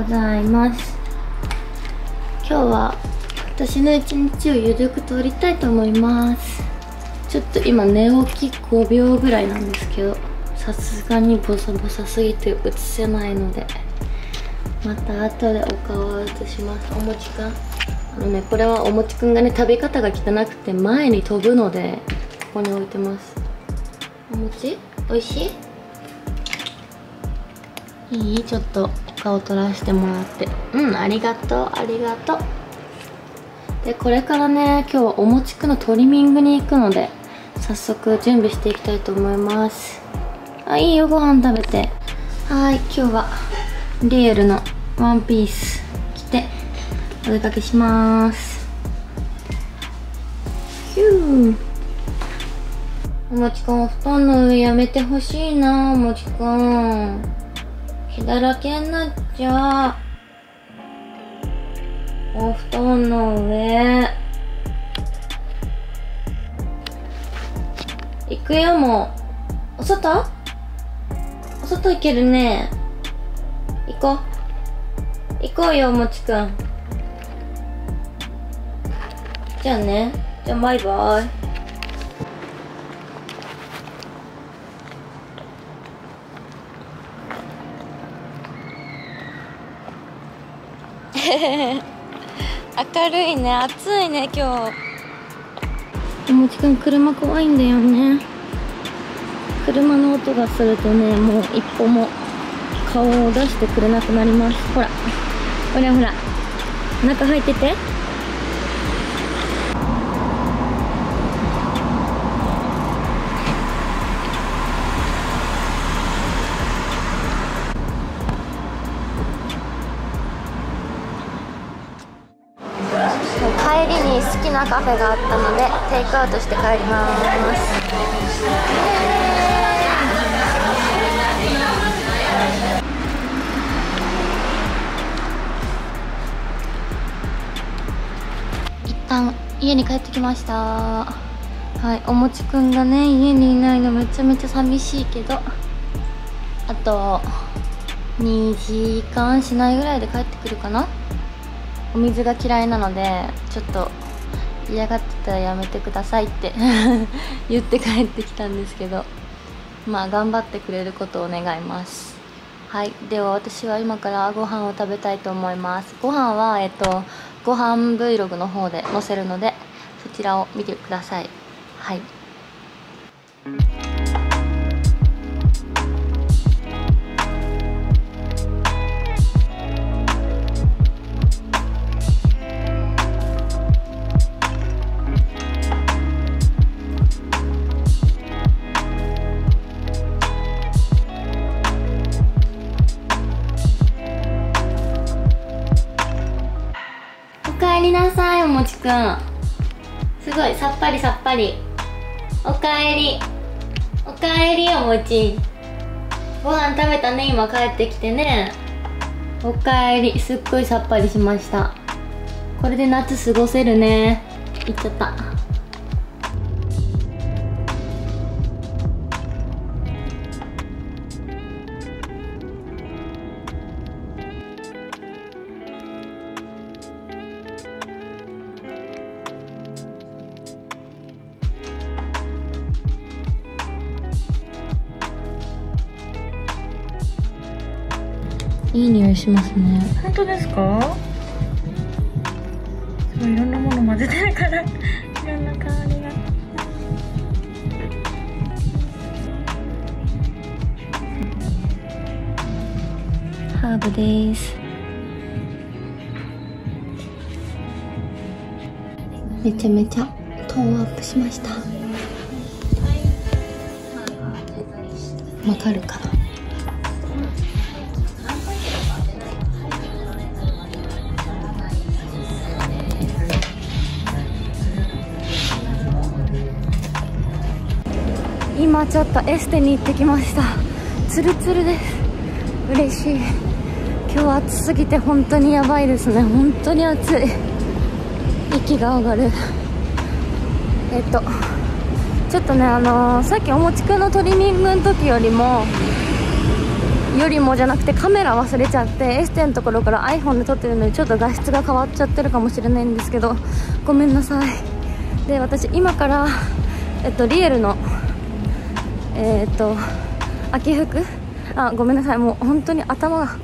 ございます。今日は私の一日をゆるく撮りたいと思います。ちょっと今寝起き5秒ぐらいなんですけど、さすがにボサボサすぎて映せないので、また後でお顔を映します。おもちくん、これはおもちくんがね、食べ方が汚くて前に飛ぶのでここに置いてます。お餅おいしい？いい？ちょっとお顔取らせてもらって。ありがとうありがとう。でこれからね、今日はおもちくんのトリミングに行くので、早速準備していきたいと思います。いいよ、ご飯食べて。はい、今日はリエルのワンピース着てお出かけします。ヒュー。おもちくん、お布団の上やめてほしいな。おもちくん毛だらけになっちゃう。お布団の上行くよ。もうお外行けるね。行こうよ、おもちくん。じゃあね。じゃあバイバイ。明るいね。暑いね今日。おもちくん、車怖いんだよね。車の音がするとね、もう一歩も顔を出してくれなくなります。ほらほらほら、中入ってて。帰りに好きなカフェがあったのでテイクアウトして帰ります。一旦家に帰ってきました。はい、おもちくんがね、家にいないのめちゃめちゃ寂しいけど、あと2時間しないぐらいで帰ってくるかな。お水が嫌いなので、ちょっと嫌がってたらやめてくださいって言って帰ってきたんですけど、まあ頑張ってくれることを願います。はい、では私は今からご飯を食べたいと思います。ご飯はご飯 Vlog の方で載せるので、そちらを見てください。はい。おかえりなさい、おもちくん。すごいさっぱりさっぱり。おかえり。おかえり、おもち。ご飯食べたね、今帰ってきてね。おかえり。すっごいさっぱりしました。これで夏過ごせるね。いっちゃった。いい匂いしますね。 本当ですか？すごいいろんなもの混ぜてるからいろんな香りが。 ハーブです。めちゃめちゃトーンアップしました。わかるかな？今ちょっとエステに行ってきました。ツルツルです。嬉しい。今日暑すぎて本当にやばいですね。本当に暑い。息が上がる。ちょっとね、さっきおもちくんのトリミングの時よりもよりもじゃなくてカメラ忘れちゃって、エステのところから iPhone で撮ってるのでちょっと画質が変わっちゃってるかもしれないんですけど、ごめんなさい。で、私今からリエルの秋服、ごめんなさい、もう本当に頭が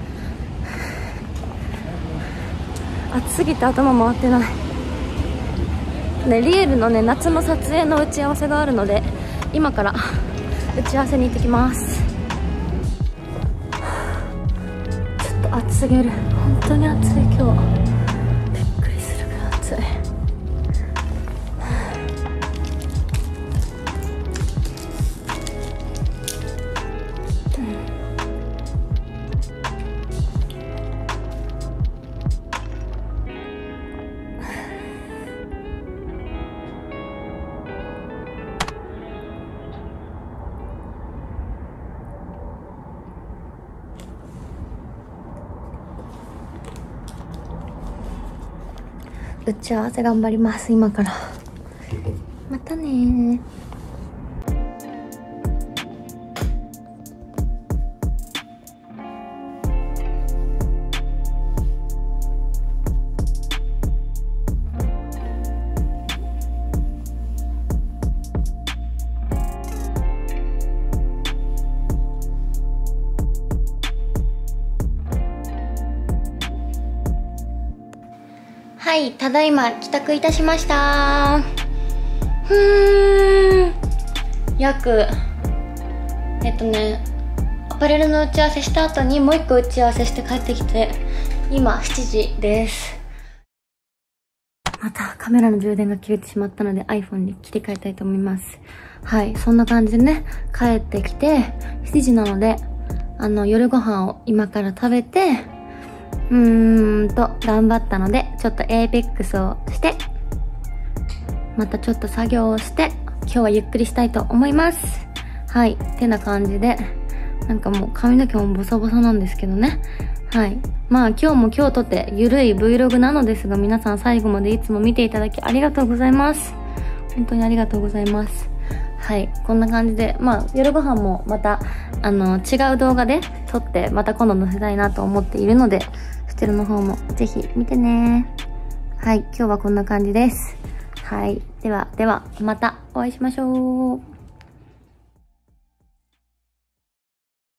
暑すぎて頭回ってないね。リエルのね、夏の撮影の打ち合わせがあるので今から打ち合わせに行ってきます。ちょっと暑すぎる、本当に暑い今日、びっくりするぐらい暑い。打ち合わせ頑張ります、今から。またねー。はい、ただいま帰宅いたしました。約アパレルの打ち合わせした後にもう一個打ち合わせして帰ってきて、今7時です。またカメラの充電が切れてしまったので iPhone に切り替えたいと思います。はい、そんな感じでね、帰ってきて7時なので夜ご飯を今から食べて、頑張ったのでちょっとエイペックスをして、またちょっと作業をして今日はゆっくりしたいと思います。はい、てな感じで、なんかもう髪の毛もボサボサなんですけどね。はい、まあ今日も今日とてゆるい Vlog なのですが、皆さん最後までいつも見ていただきありがとうございます。本当にありがとうございます。はい、こんな感じで、まあ夜ご飯もまた違う動画で撮ってまた今度載せたいなと思っているので、そちらの方もぜひ見てね。はい、今日はこんな感じです。はい、ではまたお会いしましょう。